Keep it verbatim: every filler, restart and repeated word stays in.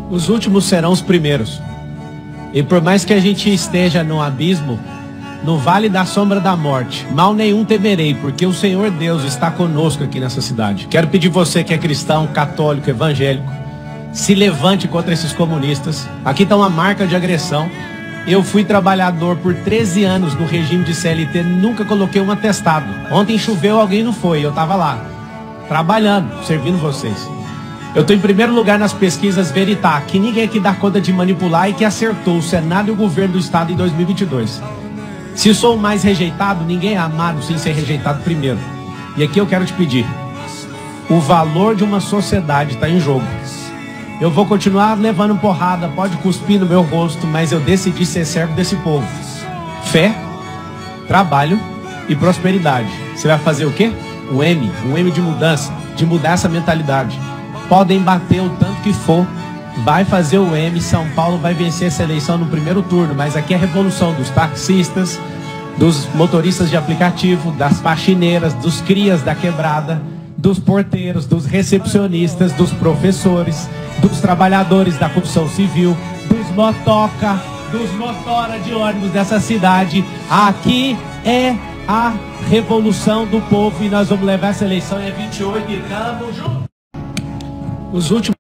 Os últimos serão os primeiros. E por mais que a gente esteja no abismo, no vale da sombra da morte, mal nenhum temerei, porque o Senhor Deus está conosco aqui nessa cidade. Quero pedir você que é cristão, católico, evangélico, se levante contra esses comunistas. Aqui está uma marca de agressão. Eu fui trabalhador por treze anos no regime de C L T, nunca coloquei um atestado. Ontem choveu, alguém não foi, eu estava lá, trabalhando, servindo vocês. Eu estou em primeiro lugar nas pesquisas Veritá, que ninguém aqui dá conta de manipular e que acertou o Senado e o governo do Estado em dois mil e vinte e dois. Se sou o mais rejeitado, ninguém é amado sem ser rejeitado primeiro. E aqui eu quero te pedir, o valor de uma sociedade está em jogo. Eu vou continuar levando porrada, pode cuspir no meu rosto, mas eu decidi ser servo desse povo. Fé, trabalho e prosperidade. Você vai fazer o quê? Um M, um M de mudança, de mudar essa mentalidade. Podem bater o tanto que for, vai fazer o M, São Paulo vai vencer essa eleição no primeiro turno, mas aqui é a revolução dos taxistas, dos motoristas de aplicativo, das faxineiras, dos crias da quebrada, dos porteiros, dos recepcionistas, dos professores, dos trabalhadores da construção civil, dos motoca, dos motora de ônibus dessa cidade. Aqui é a revolução do povo e nós vamos levar essa eleição em vinte e oito e tamo junto. Os últimos